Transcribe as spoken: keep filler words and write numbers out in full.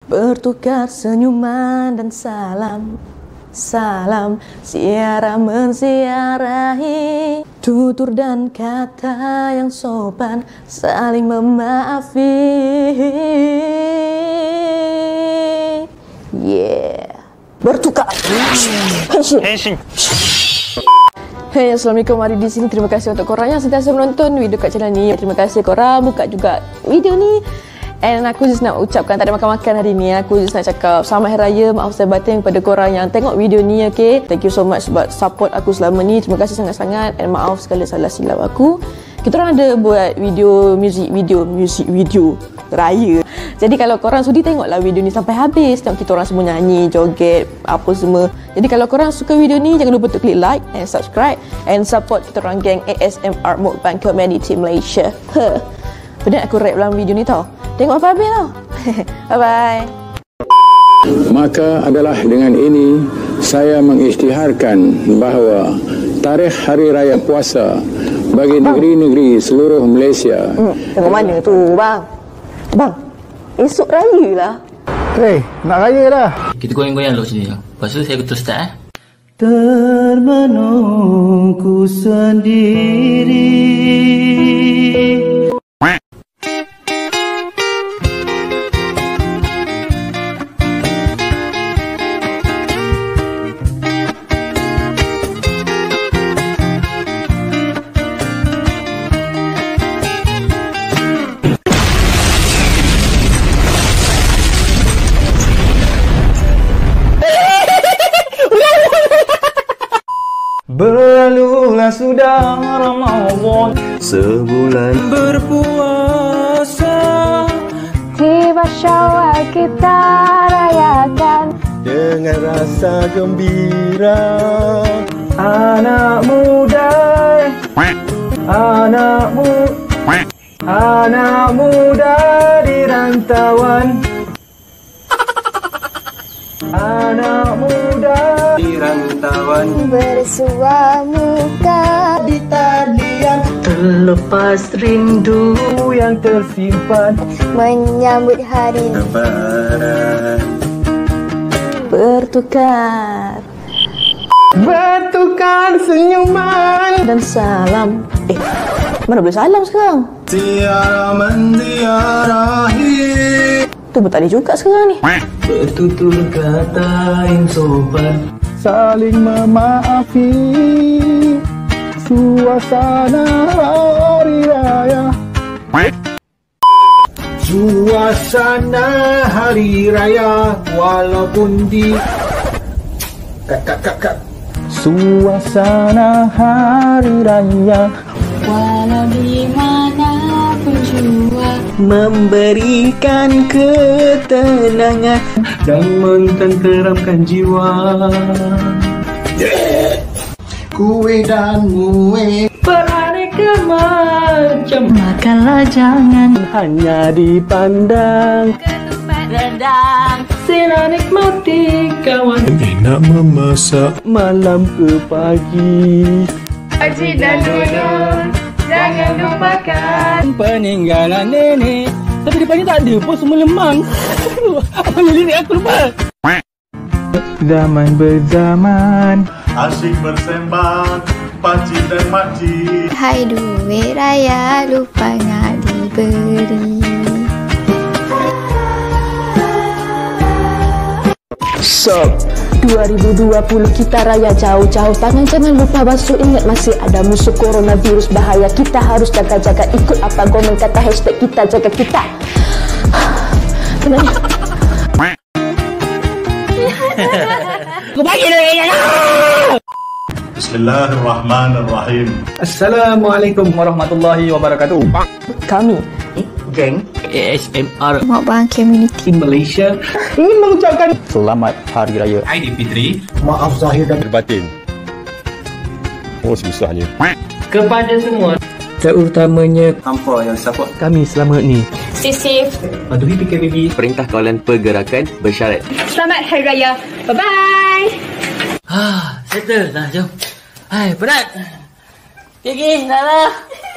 Bertukar senyuman dan salam, salam ziarah menziarahi, tutur dan kata yang sopan, saling memaafi. Yeah. Bertukar. Henshin. Hey, assalamualaikum, hari di sini. Terima kasih untuk korang yang sentiasa menonton video kat channel ni. Terima kasih korang buka juga video ni. And aku just nak ucapkan tak ada makan-makan hari ni. Aku just nak cakap selamat Hari Raya, maaf saya batin kepada korang yang tengok video ni, okay? Thank you so much sebab support aku selama ni. Terima kasih sangat-sangat. And maaf segala salah silap aku. Kita orang ada buat video, music video, music video raya. Jadi kalau korang sudi tengoklah video ni sampai habis. Tengok kita orang semua nyanyi, joget, apa semua. Jadi kalau korang suka video ni, jangan lupa untuk klik like and subscribe. And support kita orang geng A S M R Mukbang Community Malaysia. Huh. Penat aku rap dalam video ni tau. Tengok apa habis tau. Bye-bye. Maka adalah dengan ini saya mengisytiharkan bahawa tarikh Hari Raya Puasa bagi negeri-negeri seluruh Malaysia. Hmm, tengok mana tu bang? Bang, esok raya lah. Eh, hey, nak raya dah. Kita goyang-goyang dulu sini. Lepas tu saya terus start eh. Termenungku sendiri. Berlalulah sudah Ramadan, sebulan berpuasa. Tiba Syawal kita rayakan dengan rasa gembira. Anak muda, anak muda, anak muda di rantauan, anak muda di rantauan, bersua muka di talian, terlepas rindu yang tersimpan, menyambut hari Lebaran. Bertukar, bertukar senyuman dan salam. Eh, mana boleh salam sekarang? Ziarah menziarahi, Tu pun tak ada juga sekarang ni. bertutur kata yang sopan, saling memaafi, suasana hari raya, suasana hari raya walaupun di kat kat kat kat suasana hari raya walau di mana pun jua, memberikan ketenangan dan mententeramkan jiwa. Kue dan mue beraneka macam, makanlah jangan hanya dipandang, rendang. sila nikmati kawan, enak memasak malam ke pagi. Haji dan duduk, jangan lupakan Peninggalan nenek, tapi depan ni tak ada pun, semua lemang. Apa yang lirik aku lupa. Zaman berzaman, asyik bersembang, pakcik dan makcik. hai duit raya lupa nak diberi. So, dua ribu dua puluh kita raya jauh-jauh, tangan jangan lupa basuh, ingat masih ada musuh coronavirus bahaya. Kita harus jaga-jaga, ikut apa komen kata hashtag kita jaga kita. Kenapa? Aku bagi dia. Bismillahirrahmanirrahim. Assalamualaikum warahmatullahi wabarakatuh. Kami Geng A S M R Mukbang Community di Malaysia ingin mengucapkan Selamat Hari Raya. Aidilfitri. maaf zahir dan Berbatin. Oh, susahnya. Kepada semua, terutamanya hampa yang support kami selama ni. Stay safe. patuhi P K B B. Perintah Kawalan Pergerakan bersyarat. Selamat Hari Raya. Bye-bye. Ah, settle dah, jom. Hai, penat. Okay, okay, dah lah.